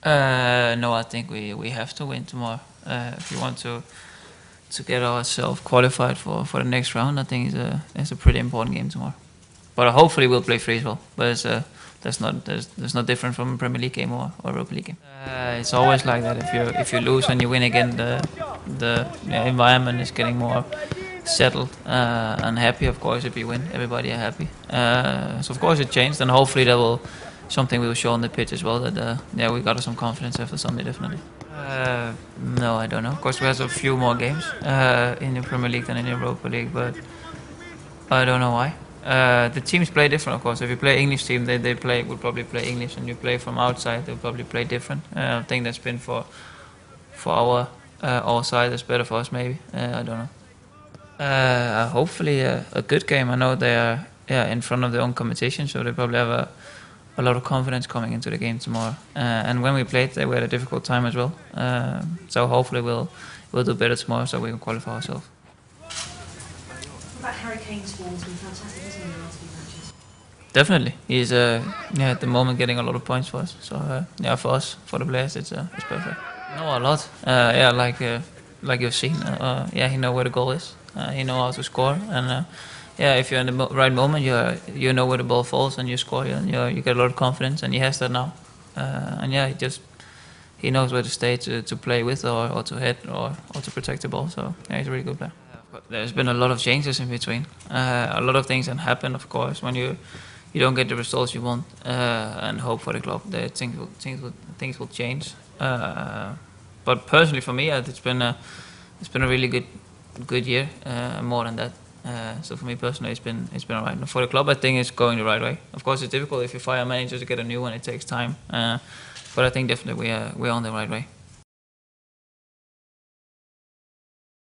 No, I think we have to win tomorrow if we want to get ourselves qualified for the next round. I think it's a pretty important game tomorrow. But hopefully we'll play free as well. But that's not different from a Premier League game or Europa League game. It's always like that. If you lose and you win again, the environment is getting more settled and happy. Of course, if you win, everybody are happy. So of course it changed, and hopefully that will something we will show on the pitch as well. That we got some confidence after Sunday, definitely. No, I don't know. Of course, we have a few more games in the Premier League than in the Europa League, but I don't know why. The teams play different, of course. If you play English team, they would probably play English, and you play from outside, they'll probably play different. I think that's been for our side. That's better for us, maybe. I don't know. Hopefully a good game. I know they are in front of their own competition, so they probably have a lot of confidence coming into the game tomorrow. And when we played, they had a difficult time as well. So hopefully we'll do better tomorrow, so we can qualify ourselves. About Harry Kane's form has been fantastic, hasn't he, in the last few matches? Definitely, he's at the moment getting a lot of points for us. So for us, for the players, it's perfect. No, a lot. Like you've seen. He knows where the goal is. He knows how to score, and if you're in the right moment, you know where the ball falls and you score, and you get a lot of confidence, and he has that now. He knows where to stay to play with or to hit or to protect the ball. So he's a really good player. There's been a lot of changes in between. A lot of things that happen, of course, when you don't get the results you want, and hope for the club that things will change. But personally, for me, it's been a really good year. More than that. So for me personally, it's been alright. For the club, I think it's going the right way. Of course, it's difficult if you fire a manager to get a new one. It takes time. But I think definitely we're on the right way.